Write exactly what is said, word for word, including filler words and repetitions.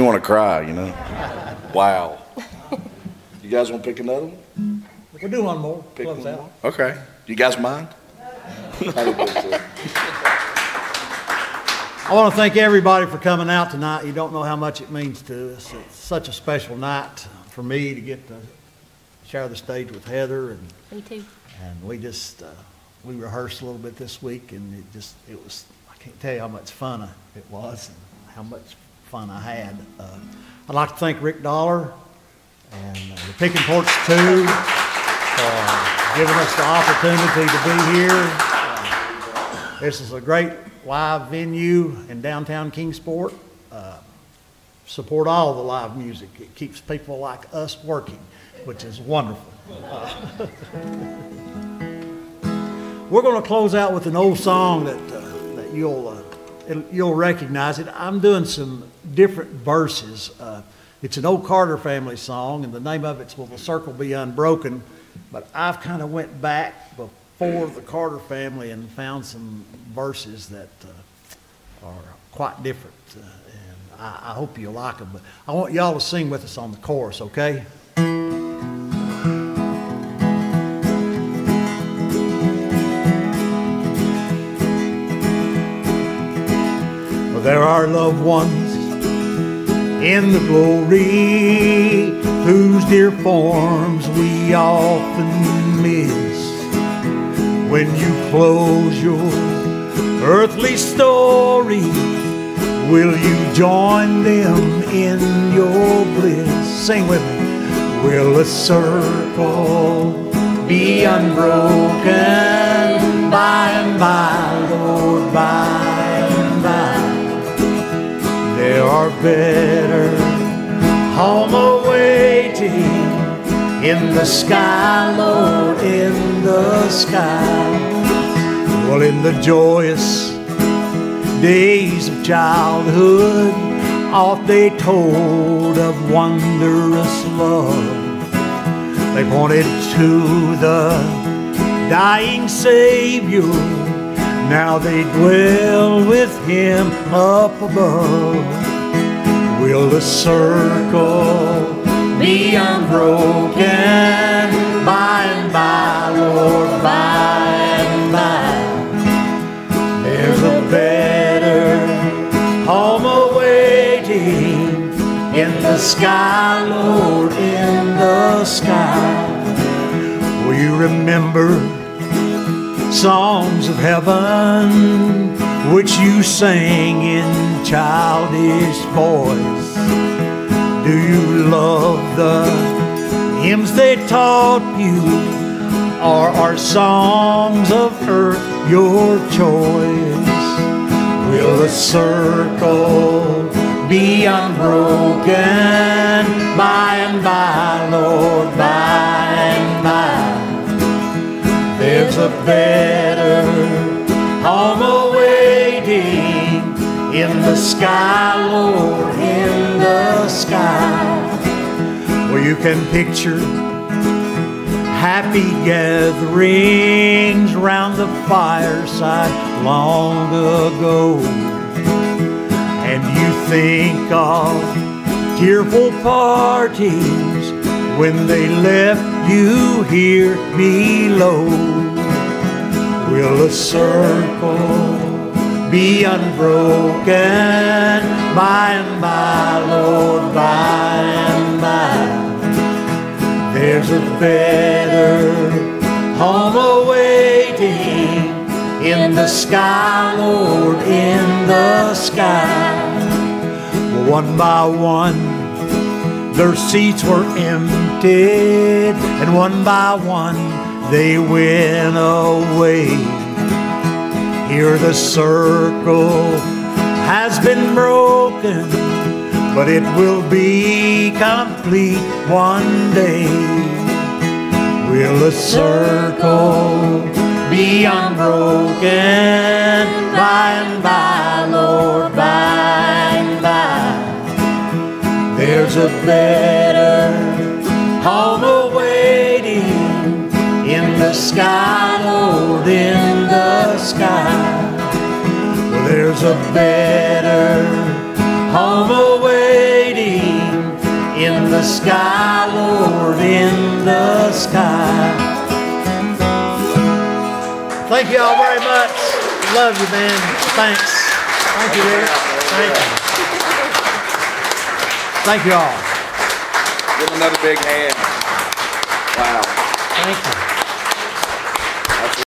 want to cry, you know. Wow. You guys want to pick another one? We'll do one more. Pick Close one out. more. Okay. Do you guys mind? I want to thank everybody for coming out tonight. You don't know how much it means to us. It's such a special night for me to get to share the stage with Heather. And, me too. And we just, uh, we rehearsed a little bit this week, and it just, it was, I can't tell you how much fun it was and how much fun I had. Uh, I'd like to thank Rick Dollar and uh, the Pickin Porch too for giving us the opportunity to be here. Uh, this is a great live venue in downtown Kingsport. Uh, support all the live music. It keeps people like us working, which is wonderful. Uh, we're going to close out with an old song that uh, that you'll uh, it, you'll recognize it. I'm doing some different verses. Uh, it's an old Carter family song, and the name of it's "Will the Circle Be Unbroken?" But I've kind of went back before the Carter family and found some verses that uh, are quite different, uh, and I, I hope you'll like them. But I want y'all to sing with us on the chorus, okay? Well, there are loved ones in the glory whose dear forms we often miss. When you close your earthly story, will you join them in your bliss? Sing with me. Will the circle be unbroken by and by, Lord, by and by? There are better home awaiting in the sky, Lord, in the sky. Well, in the joyous days of childhood, oft they told of wondrous love. They pointed to the dying Savior. Now they dwell with Him up above. Will the circle be unbroken by and by, Lord, by and by? There's a better home awaiting in the sky, Lord, in the sky. Will you remember songs of heaven which you sang in childish voice? Do you love the hymns they taught you, or are songs of earth your choice? Will the circle be unbroken by and by, Lord, by and by? There's a better home awaiting in the sky, Lord, in the sky. Well, you can picture happy gatherings round the fireside long ago, and you think of tearful parties when they left you here below. Will the circle be unbroken by and by, Lord, by and by? There's a better home awaiting in the sky, Lord, in the sky. Well, one by one their seats were emptied, and one by one they went away. Here the circle has been broken, but it will be complete one day. Will the circle be unbroken by and by, Lord, by and by? There's a better home awaiting in the sky, Lord, in the sky. Well, there's a better home awaiting the sky, Lord, in the sky. Thank you all very much. Love you, man. Thanks. Thank you, Rick. Thank you. Thank you all. Give him another big hand. Wow. Thank you.